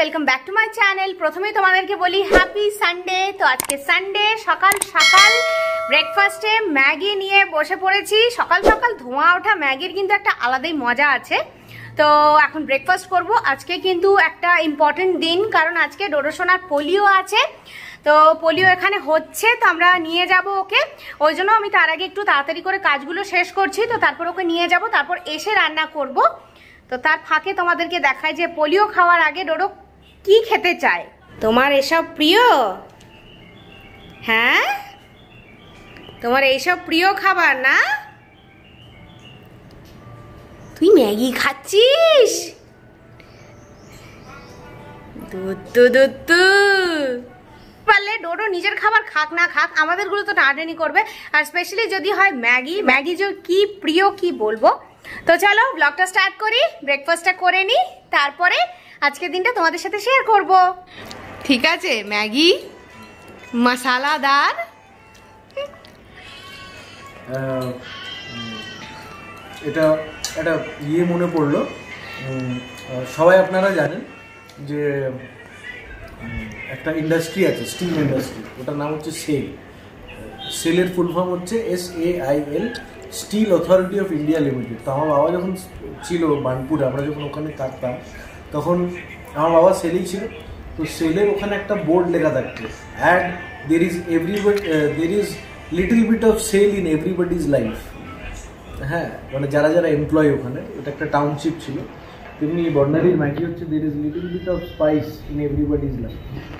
Welcome back to my channel. प्रथमे तुम्हादेरके बोली हैप्पी सानडे। तो आज के सानडे सकाल सकाल ब्रेकफास्टे मैगी निये बसे पड़ेছি। सकाल सकाल धোঁয়া ওঠা ম্যাগির কিন্তু একটা আলাদাই মজা আছে। তো এখন ব্রেকফাস্ট করব। আজকে কিন্তু একটা ইম্পর্টেন্ট দিন, কারণ আজকে ডোডো সোনার পোলিও আছে। তো পোলিও এখানে হচ্ছে, তো আমরা নিয়ে যাব ওকে। ওই জন্য আমি তার আগে একটু তাড়াতাড়ি করে কাজগুলো শেষ করছি। তো তারপর ওকে নিয়ে যাব, তারপর এসে রান্না করব। তো তার ফাঁকে তোমাদেরকে দেখাই যে পোলিও খাওয়ার আগে ডোডো কি খেতে চায়। তোমার এসব প্রিয়? হ্যাঁ, তোমার এইসব প্রিয় খাবার না? তুই ম্যাগি খাচ্ছিস? পারলে ডোডো নিজের খাবার খাক না খাক, আমাদেরগুলো তো টানাটানি করবে। আর স্পেশালি যদি হয় ম্যাগি, ম্যাগি যে কি প্রিয় কি বলবো। তো চলো ব্লগটা স্টার্ট করি, ব্রেকফাস্টটা করে নিই, তারপরে আজকের দিনটা তোমাদের সাথে শেয়ার করব। ঠিক আছে, ম্যাগি মশলাদার। এটা একটা মনে পড়লো, সবাই আপনারা জানেন যে একটা ইন্ডাস্ট্রি আছে, স্টিল ইন্ডাস্ট্রি, ওটার নাম হচ্ছে সেল। সেলের ফুল ফর্ম হচ্ছে SAIL, steel authority of India limited. তো আমার বাবা যখন ছিল বার্নপুরে, আমরা যখন ওখানে থাকতাম, তখন আমার বাবা সেলেই ছিল। তো সেলের ওখানে একটা বোর্ড লেখা থাকতো, and there is little bit of SAIL in everybody's life. হ্যাঁ, মানে যারা যারা এমপ্লয় ওখানে, ওটা একটা টাউনশিপ ছিল। তেমনি বর্ণালীর ম্যাগি হচ্ছে there is little bit of spice in everybody's life.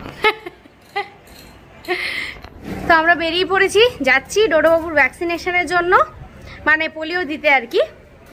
তো আমরা বেরিয়ে পড়েছি, যাচ্ছি ডোডো বাবুর ভ্যাকসিনেশনের জন্য, মানে পোলিও দিতে আর কি।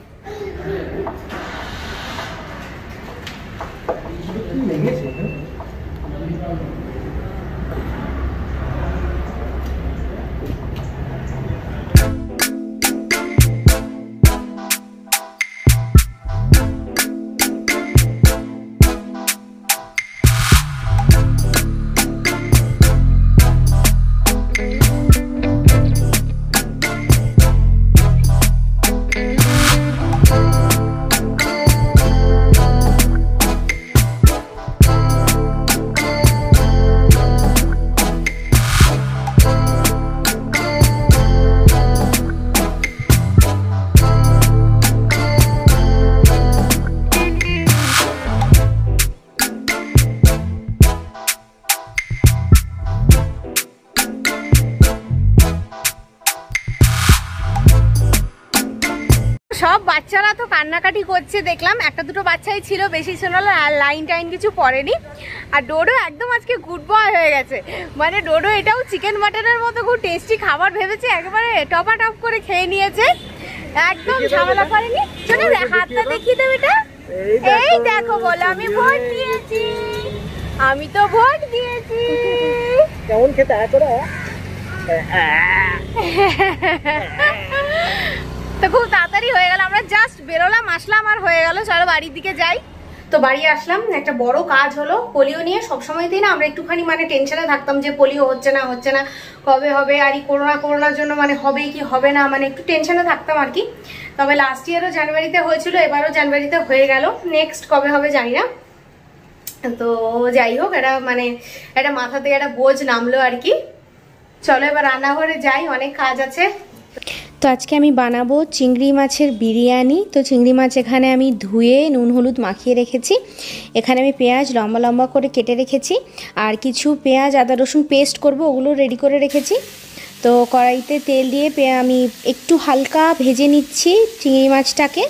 সব বাচ্চারা তো কান্নাকাটি করছে দেখলাম, একটা দুটো বাচ্চাই ছিল, বেশি ছিল না, আর লাইন টাইন কিছু পড়েনি। আর ডোডো একদম আজকে গুড বয় হয়ে গেছে, মানে ডোডো এটাও চিকেন মাটনের মতো খুব টেস্টি খাবার ভেবেছে, একেবারে টপা টপ করে খেয়ে নিয়েছে, একদম ঝামেলা করেনি। চলো হাতটা দেখিয়ে দেবে, এটা এই দেখো, বলো আমি ভোট দিয়েছি, আমি তো ভোট দিয়েছি। কেমন খেতে করে? তো খুব তাড়াতাড়ি হয়ে গেল, আমরা জাস্ট বেরোলাম আসলাম আর হয়ে গেল। চলো বাড়ির দিকে যাই। তো বাড়ি আসলাম, একটা বড় কাজ হলো পোলিও নিয়ে। সবসময়তেই না আমরা একটুখানি মানে টেনশনে থাকতাম যে পোলিও হচ্ছে না কবে হবে, আর এই করোনার জন্য মানে হবে কি হবে না, মানে একটু টেনশনে থাকতাম আর কি। তবে লাস্ট ইয়ারও জানুয়ারিতে হয়েছিল, এবারও জানুয়ারিতে হয়ে গেল, নেক্সট কবে হবে জানি না। তো যাই হোক, এটা মানে একটা মাথা থেকে একটা বোঝ নামলো আর কি। চলো এবার রান্নাঘরে যাই, অনেক কাজ আছে। তো আজকে আমি বানাবো চিংড়ি মাছের বিরিয়ানি। তো চিংড়ি মাছ এখানে আমি ধুয়ে নুন হলুদ মাখিয়ে রেখেছি। এখানে আমি পেঁয়াজ লম্বা লম্বা করে কেটে রেখেছি, আর কিছু পেঁয়াজ আদা রসুন পেস্ট করব, ওগুলো রেডি করে রেখেছি। তো কড়াইতে তেল দিয়ে আমি একটু হালকা ভেজে নিচ্ছি চিংড়ি মাছটাকে।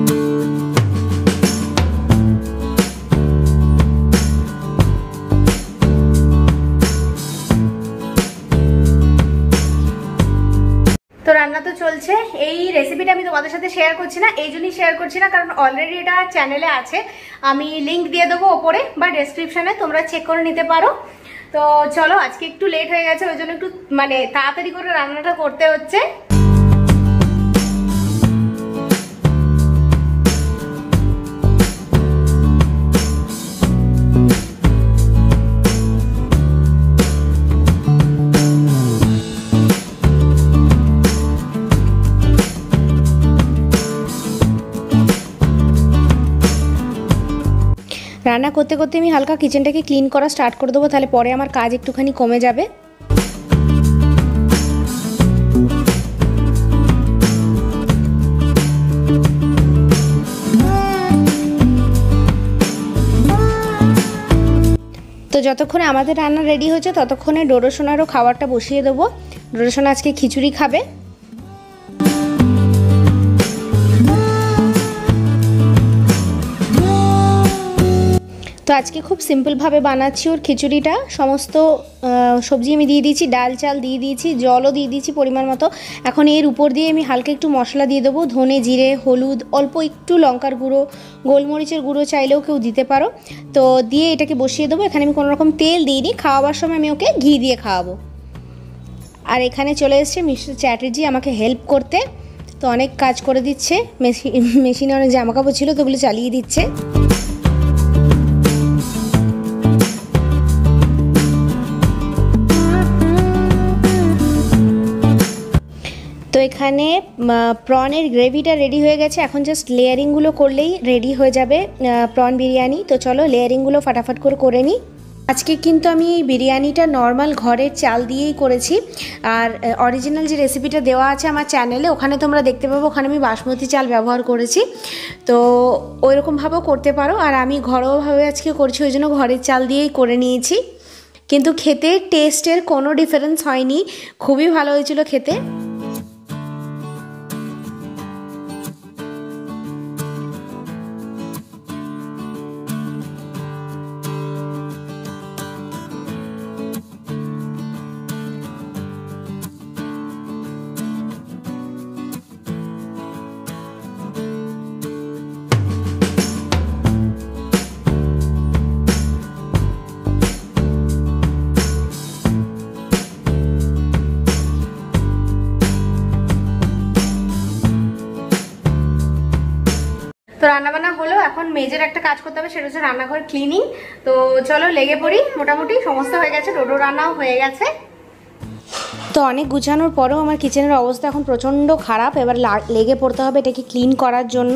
তো রান্না তো চলছে। এই রেসিপিটা আমি তোমাদের সাথে শেয়ার করছি না, এই জন্যই শেয়ার করছি না কারণ অলরেডি এটা চ্যানেলে আছে, আমি লিংক দিয়ে দেবো ওপরে বা ডেসক্রিপশনে, তোমরা চেক করে নিতে পারো। তো চলো, আজকে একটু লেট হয়ে গেছে, ওই জন্য একটু মানে তাড়াতাড়ি করে রান্নাটা করতে হচ্ছে। রান্না করতে করতে করতে আমি হালকা কিচেনটাকে ক্লিন করা স্টার্ট করে দেবো, তাহলে পরে আমার কাজ একটুখানি কমে যাবে। তো যতক্ষণে আমাদের রান্না রেডি হচ্ছে ততক্ষণে ডোডো সোনারও খাবারটা বসিয়ে দেবো। ডোডো সোনা আজকে খিচুড়ি খাবে। তো আজকে খুব সিম্পলভাবে বানাচ্ছি ওর খিচুড়িটা। সমস্ত সবজি আমি দিয়ে দিয়েছি, ডাল চাল দিয়ে দিয়েছি, জলও দিয়ে দিয়েছি পরিমাণ মতো। এখন এর উপর দিয়ে আমি হালকা একটু মশলা দিয়ে দেবো, ধনে জিরে হলুদ, অল্প একটু লঙ্কার গুঁড়ো, গোলমরিচের গুঁড়ো চাইলেও কেউ দিতে পারো। তো দিয়ে এটাকে বসিয়ে দেবো। এখানে আমি কোনো রকম তেল দিইনি, খাওয়াবার সময় আমি ওকে ঘি দিয়ে খাওয়াবো। আর এখানে চলে এসছে মিস্টার চ্যাটার্জি আমাকে হেল্প করতে। তো অনেক কাজ করে দিচ্ছে, মেশিনে অনেক জামাকাপড় ছিল তো ওগুলো চালিয়ে দিচ্ছে। তো এখানে প্রনের গ্রেভিটা রেডি হয়ে গেছে, এখন জাস্ট লেয়ারিংগুলো করলেই রেডি হয়ে যাবে প্রন বিরিয়ানি। তো চলো লেয়ারিংগুলো ফাটাফাট করে নিই। আজকে কিন্তু আমি এই বিরিয়ানিটা নর্মাল ঘরের চাল দিয়েই করেছি, আর অরিজিনাল যে রেসিপিটা দেওয়া আছে আমার চ্যানেলে ওখানে তোমরা দেখতে পাবো, ওখানে আমি বাসমতি চাল ব্যবহার করেছি। তো ওইরকমভাবেও করতে পারো, আর আমি ঘরোয়াভাবে আজকে করছি ওই জন্য ঘরের চাল দিয়েই করে নিয়েছি। কিন্তু খেতে টেস্টের কোনো ডিফারেন্স হয়নি, খুবই ভালো হয়েছিল খেতে। তো রান্নাবান্না হলো, এখন মেজের একটা কাজ করতে হবে, সেটা হচ্ছে রান্নাঘর ক্লিনিং। তো চলো লেগে পড়ি। মোটামুটি সমস্ত হয়ে গেছে, ডোডো রান্নাও হয়ে গেছে। তো অনেক গুছানোর পরেও আমার কিচেনের অবস্থা এখন প্রচণ্ড খারাপ। এবার লেগে পড়তে হবে এটাকে ক্লিন করার জন্য।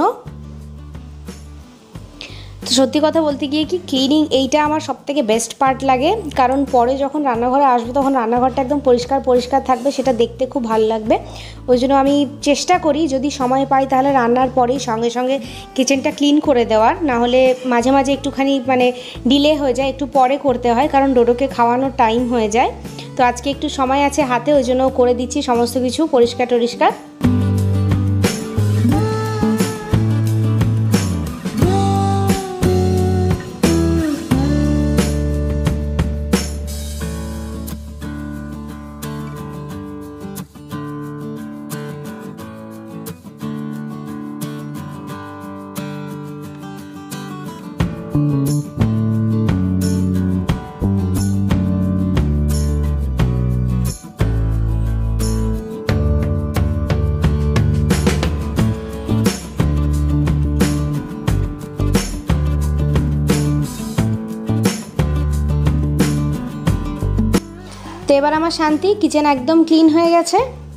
তো সত্যি কথা বলতে গিয়ে কি, ক্লিনিং এইটা আমার সবথেকে বেস্ট পার্ট লাগে, কারণ পরে যখন রান্নাঘরে আসবো তখন রান্নাঘরটা একদম পরিষ্কার পরিষ্কার থাকবে, সেটা দেখতে খুব ভালো লাগবে। ওই জন্য আমি চেষ্টা করি যদি সময় পাই তাহলে রান্নার পরেই সঙ্গে সঙ্গে কিচেনটা ক্লিন করে দেওয়ার, না হলে মাঝে মাঝে একটুখানি ডিলে হয়ে যায়, একটু পরে করতে হয়, কারণ ডোডোকে খাওয়ানোর টাইম হয়ে যায়। তো আজকে একটু সময় আছে হাতে, ওই জন্য করে দিচ্ছি সমস্ত কিছু পরিষ্কার টরিষ্কার। তো এবার আমার শান্তি, কিচেন একদম ক্লিন হয়ে গেছে।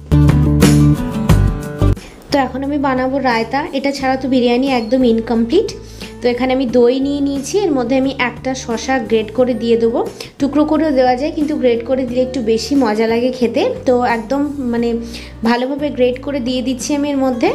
তো এখন আমি বানাবো রায়তা। এটা ছাড়া তো বিরিয়ানি একদম ইনকমপ্লিট। তো এখানে আমি দই নিয়ে নিয়েছি, এর মধ্যে আমি একটা শসা গ্রেট করে দিয়ে দেবো। টুকরো করেও দেওয়া যায়, কিন্তু গ্রেট করে দিলে একটু বেশি মজা লাগে খেতে। তো একদম ভালোভাবে গ্রেট করে দিয়ে দিচ্ছি আমি এর মধ্যে।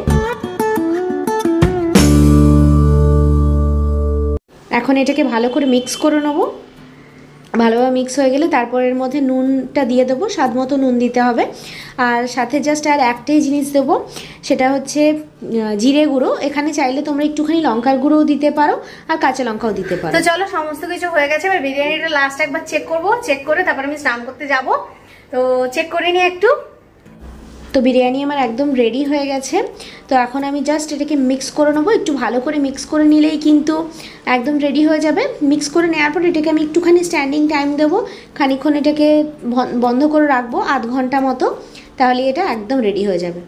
এখন এটাকে ভালো করে মিক্স করে নেবো। ভালোভাবে মিক্স হয়ে গেলে তারপর এর মধ্যে নুনটা দিয়ে দেবো, স্বাদ মতো নুন দিতে হবে। আর সাথে জাস্ট আর একটাই জিনিস দেবো, সেটা হচ্ছে জিরে গুঁড়ো। এখানে চাইলে তোমরা একটুখানি লঙ্কার গুঁড়োও দিতে পারো, আর কাঁচা লঙ্কাও দিতে পারো। তো চলো সমস্ত কিছু হয়ে গেছে, এবার বিরিয়ানিটা লাস্ট একবার চেক করবো, চেক করে তারপর আমি স্নান করতে যাব। তো চেক করে নিই একটু। তো বিরিয়ানি আমার একদম রেডি হয়ে গেছে। তো এখন আমি জাস্ট এটাকে মিক্স করে নেবো। একটু ভালো করে মিক্স করে নিলেই কিন্তু একদম রেডি হয়ে যাবে। মিক্স করে নেওয়ার পর এটাকে আমি একটুখানি স্ট্যান্ডিং টাইম দেবো, খানিকক্ষণ এটাকে বন্ধ করে রাখবো, আধ ঘন্টা মতো, তাহলে এটা একদম রেডি হয়ে যাবে।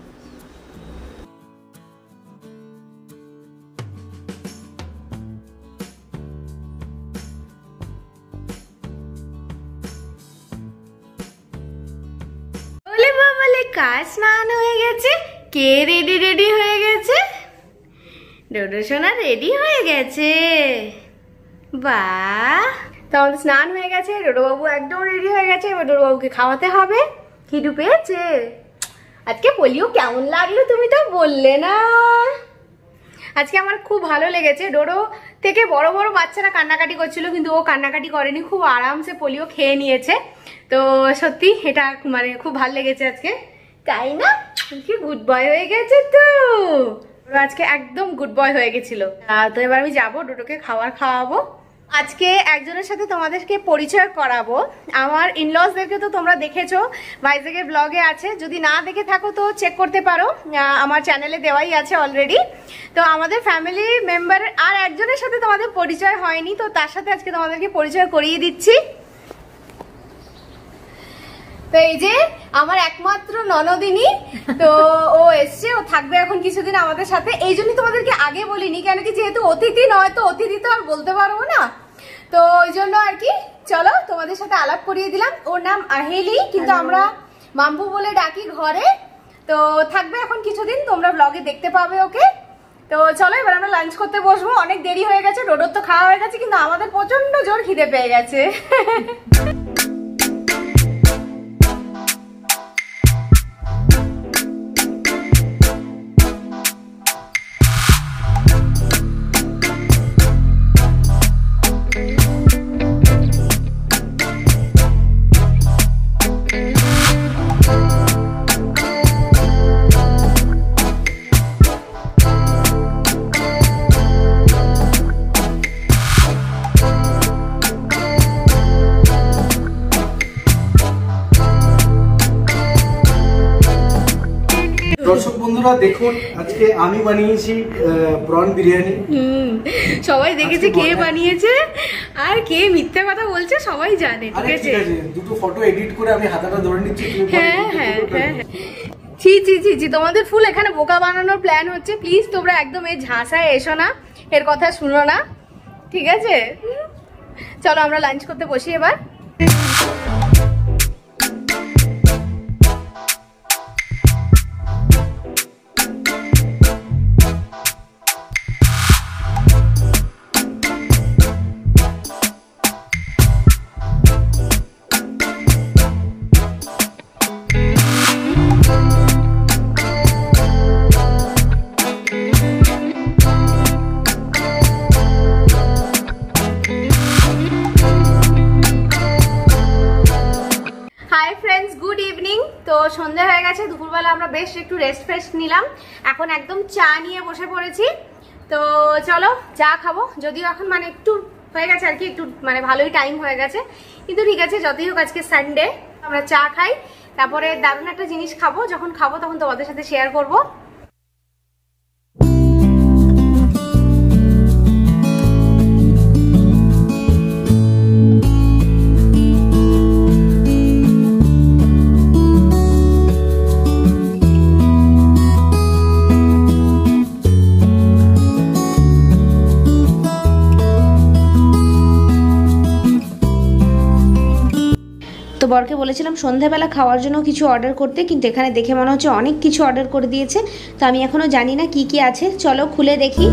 কাজ স্নান হয়ে গেছে, কে রেডি হয়ে গেছে? ডোডো সোনা রেডি হয়ে গেছে। বাহ, তো আমাদের স্নান হয়ে গেছে, ডোডোবাবু একদম রেডি হয়ে গেছে, এবার ডোডোবাবুকে খাওয়াতে হবে। খিদু পেয়েছে? আজকে পোলিও কেমন লাগলো তুমি তো বললে না। আজকে আমার খুব ভালো লেগেছে। ডোডো থেকে বড় বড় বাচ্চারা কান্নাকাটি করছিল, কিন্তু ও কান্নাকাটি করেনি, খুব আরামসে পোলিও খেয়ে নিয়েছে। তো সত্যি এটা মানে খুব ভালো লেগেছে আজকে, তাই না? কি গুড বয় হয়ে গেছে তো, আজকে একদম গুড বয় হয়ে গেছিল। তো এবার আমি যাবো ডোডোকে খাওয়াবো। আজকে একজনের সাথে তোমাদেরকে পরিচয় করাবো। আমার ইনলসদেরকে তো তোমরা দেখেছো, ভাইজ্যাগের ব্লগে আছে, যদি না দেখে থাকো তো চেক করতে পারো, আমার চ্যানেলে দেওয়াই আছে অলরেডি। তো আমাদের ফ্যামিলি মেম্বার আর একজনের সাথে তোমাদের পরিচয় হয়নি, তো তার সাথে আজকে তোমাদেরকে পরিচয় করিয়ে দিচ্ছি। তো এই যে আমার একমাত্র ননদিনী, তো ও এসছে, ও থাকবে এখন কিছুদিন আমাদের সাথে। এই জন্যই তোমাদেরকে আগে বলিনি, কেন কি যেহেতু অতিথি নয়, তো অতিথি তো আর বলতে পারবো না, তো ওই জন্য আর কি। চলো তোমাদের সাথে আলাপ করিয়ে দিলাম। ওর নাম আহেলি, কিন্তু আমরা মাম্পু বলে ডাকি ঘরে। তো থাকবে এখন কিছুদিন, তোমরা ব্লগে দেখতে পাবে ওকে। তো চলো এবার আমরা লাঞ্চ করতে বসবো, অনেক দেরি হয়ে গেছে, ডোডোর তো খাওয়া হয়ে গেছে, কিন্তু আমাদের প্রচন্ড জোর খিদে পেয়ে গেছে। দর্শক বন্ধুরা দেখুন, আজকে আমি বানিয়েছি প্রন বিরিয়ানি। সবাই দেখেছে কে বানিয়েছে, আর কে মিথ্যে কথা বলছে সবাই জানে, ঠিক আছে? দুটো ফটো এডিট করে আমি হাতাটা ধরে নিচ্ছি। হ্যাঁ হ্যাঁ হ্যাঁ, ছি ছি ছি ছি, তোমাদের ফুল এখানে বোকা বানানোর প্ল্যান হচ্ছে। প্লিজ তোমরা একদম এই ঝাঁসায় এসো না, এর কথা শুনো না, ঠিক আছে? চলো আমরা লাঞ্চ করতে বসি এবার। তো সন্ধ্যা হয়ে গেছে, দুপুরবেলা আমরা বেশ একটু রেস্ট নিলাম, এখন একদম চা নিয়ে বসে পড়েছি। তো চলো চা খাবো, যদিও এখন মানে একটু হয়ে গেছে আর কি, একটু মানে ভালোই টাইম হয়ে গেছে, কিন্তু ঠিক আছে, যতই হোক আজকে সানডে, আমরা চা খাই। তারপরে দারুণ একটা জিনিস খাবো, যখন খাবো তখন তোমাদের সাথে শেয়ার করবো। তো বরকে বলেছিলাম সন্ধ্যাবেলা খাওয়ার জন্য কিছু অর্ডার করতে, কিন্তু এখানে দেখে মনে হচ্ছে অনেক কিছু অর্ডার করে দিয়েছে। তো আমি এখনও জানি না কি কি আছে, চলো খুলে দেখি।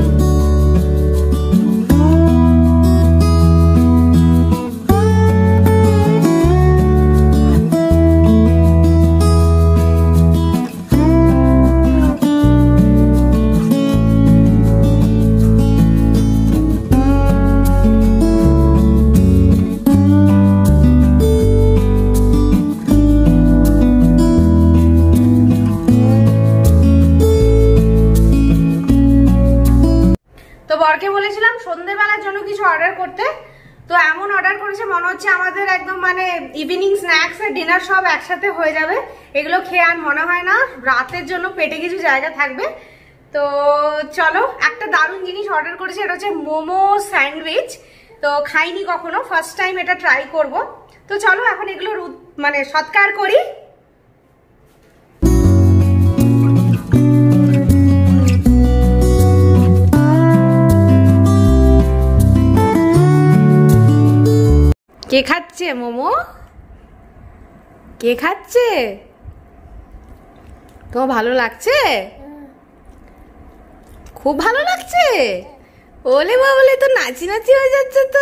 বরকে বলেছিলাম সন্ধ্যেবেলার জন্য কিছু অর্ডার করতে, তো এমন অর্ডার করেছে মনে হচ্ছে আমাদের একদম মানে ইভিনিং স্ন্যাক্স আর ডিনার সব একসাথে হয়ে যাবে। এগুলো খেয়ে আর মনে হয় না রাতের জন্য পেটে কিছু জায়গা থাকবে। তো চলো, একটা দারুণ জিনিস অর্ডার করেছে, এটা হচ্ছে মোমো স্যান্ডউইচ। তো খাইনি কখনো, ফার্স্ট টাইম এটা ট্রাই করব। তো চলো এখন এগুলোর মানে সৎকার করি। কে খাচ্ছে মোমো? কে খাচ্ছে? তোমার ভালো লাগছে? খুব ভালো লাগছে? ওলে বাবলে তো নাচি নাচি হয়ে যাচ্ছে তো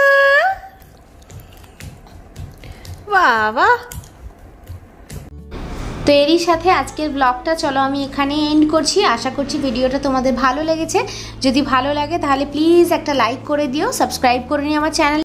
বাবা। তো এরই সাথে আজকের ব্লগটা চলো আমি এখানে এন্ড করছি। আশা করছি ভিডিওটা তোমাদের ভালো লেগেছে। যদি ভালো লাগে তাহলে প্লিজ একটা লাইক করে দিও, সাবস্ক্রাইব করে নিও আমার চ্যানেল।